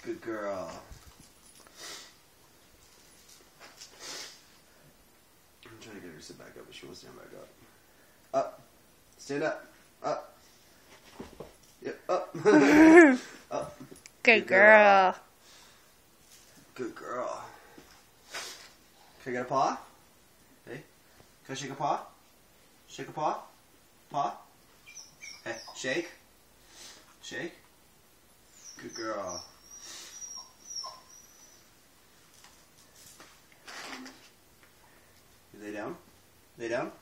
Good girl. I'm trying to get her to sit back up, but she won't stand back up. Up. Stand up. Up. Yep, up. Up. Good girl. Good girl. Can I get a paw? Hey. Can I shake a paw? Shake a paw? Paw? Hey, shake. Shake. Good girl. You lay down. Lay down.